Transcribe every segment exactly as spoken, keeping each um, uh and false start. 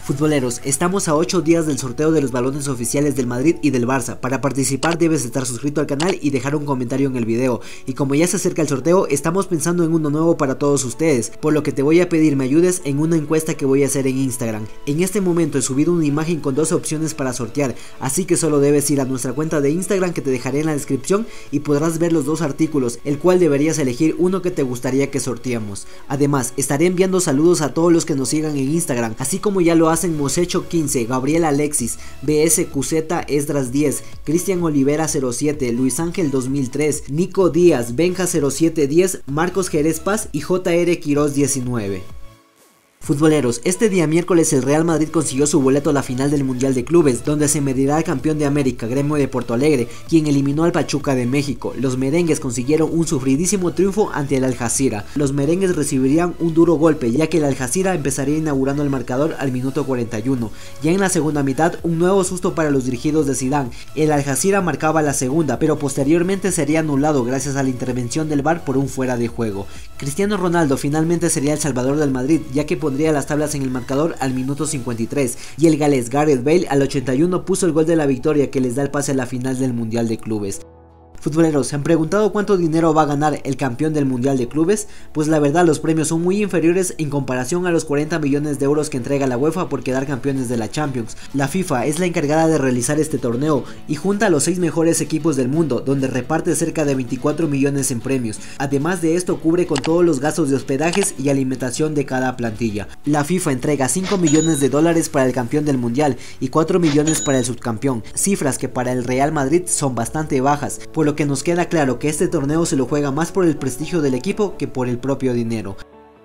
Futboleros, estamos a ocho días del sorteo de los balones oficiales del Madrid y del Barça. Para participar debes estar suscrito al canal y dejar un comentario en el video. Y como ya se acerca el sorteo, estamos pensando en uno nuevo para todos ustedes, por lo que te voy a pedir me ayudes en una encuesta que voy a hacer en Instagram. En este momento he subido una imagen con dos opciones para sortear, así que solo debes ir a nuestra cuenta de Instagram que te dejaré en la descripción y podrás ver los dos artículos, el cual deberías elegir uno que te gustaría que sorteemos. Además, estaré enviando saludos a todos los que nos sigan en Instagram, así como ya lo hacen Mosecho quince, Gabriel Alexis, B S Q Z Esdras diez, Cristian Olivera cero siete, Luis Ángel dos mil tres, Nico Díaz, Benja cero siete diez, Marcos Jerez Paz y J R Quiroz diecinueve. Futboleros, este día miércoles el Real Madrid consiguió su boleto a la final del Mundial de Clubes, donde se medirá al campeón de América, Gremio de Porto Alegre, quien eliminó al Pachuca de México. Los merengues consiguieron un sufridísimo triunfo ante el Al-Jazira. Los merengues recibirían un duro golpe, ya que el Al-Jazira empezaría inaugurando el marcador al minuto cuarenta y uno. Ya en la segunda mitad, un nuevo susto para los dirigidos de Zidane. El Al-Jazira marcaba la segunda, pero posteriormente sería anulado gracias a la intervención del V A R por un fuera de juego. Cristiano Ronaldo finalmente sería el salvador del Madrid, ya que pondría las tablas en el marcador al minuto cincuenta y tres, y el galés Gareth Bale al ochenta y uno puso el gol de la victoria que les da el pase a la final del Mundial de Clubes. Futboleros, ¿se han preguntado cuánto dinero va a ganar el campeón del Mundial de Clubes? Pues la verdad los premios son muy inferiores en comparación a los cuarenta millones de euros que entrega la UEFA por quedar campeones de la Champions. La FIFA es la encargada de realizar este torneo y junta a los seis mejores equipos del mundo, donde reparte cerca de veinticuatro millones en premios. Además de esto cubre con todos los gastos de hospedajes y alimentación de cada plantilla. La FIFA entrega cinco millones de dólares para el campeón del Mundial y cuatro millones para el subcampeón, cifras que para el Real Madrid son bastante bajas, por lo que nos queda claro que este torneo se lo juega más por el prestigio del equipo que por el propio dinero.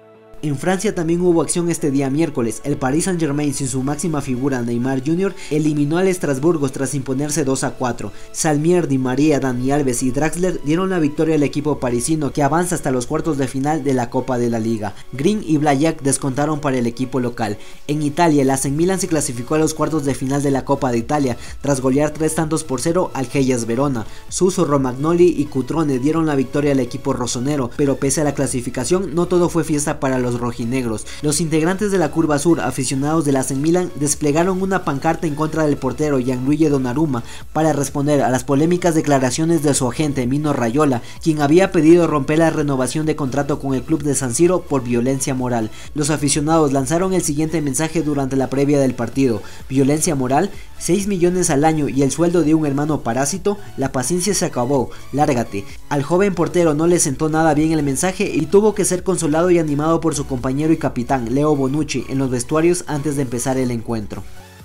En Francia también hubo acción este día miércoles. El Paris Saint-Germain, sin su máxima figura Neymar junior, eliminó al Estrasburgo tras imponerse dos a cuatro. Salmier, Di María, Dani Alves y Draxler dieron la victoria al equipo parisino, que avanza hasta los cuartos de final de la Copa de la Liga. Green y Blajak descontaron para el equipo local. En Italia, el A C Milan se clasificó a los cuartos de final de la Copa de Italia tras golear tres tantos por cero al Hellas Verona. Suso, Romagnoli y Cutrone dieron la victoria al equipo rossonero, pero pese a la clasificación no todo fue fiesta para los rojinegros. Los integrantes de la Curva Sur, aficionados del A C Milan, desplegaron una pancarta en contra del portero Gianluigi Donnarumma para responder a las polémicas declaraciones de su agente Mino Raiola, quien había pedido romper la renovación de contrato con el club de San Siro por violencia moral. Los aficionados lanzaron el siguiente mensaje durante la previa del partido: violencia moral, seis millones al año y el sueldo de un hermano parásito, la paciencia se acabó, lárgate. Al joven portero no le sentó nada bien el mensaje y tuvo que ser consolado y animado por su compañero y capitán Leo Bonucci en los vestuarios antes de empezar el encuentro.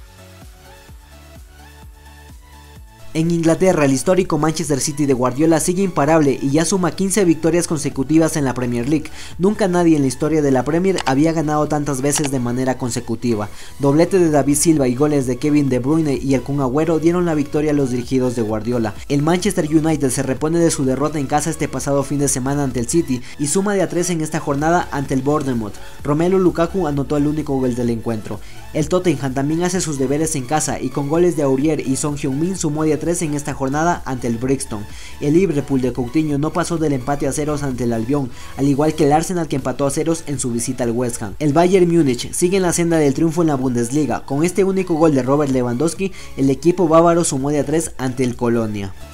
En Inglaterra, el histórico Manchester City de Guardiola sigue imparable y ya suma quince victorias consecutivas en la Premier League. Nunca nadie en la historia de la Premier había ganado tantas veces de manera consecutiva. Doblete de David Silva y goles de Kevin De Bruyne y el Kun Agüero dieron la victoria a los dirigidos de Guardiola. El Manchester United se repone de su derrota en casa este pasado fin de semana ante el City y suma de a tres en esta jornada ante el Bournemouth. Romelu Lukaku anotó el único gol del encuentro. El Tottenham también hace sus deberes en casa y con goles de Aurier y Son Heung-min sumó de a tres en esta jornada ante el Brixton. El Liverpool de Coutinho no pasó del empate a ceros ante el Albion, al igual que el Arsenal, que empató a ceros en su visita al West Ham. El Bayern Múnich sigue en la senda del triunfo en la Bundesliga. Con este único gol de Robert Lewandowski, el equipo bávaro sumó de a tres ante el Colonia.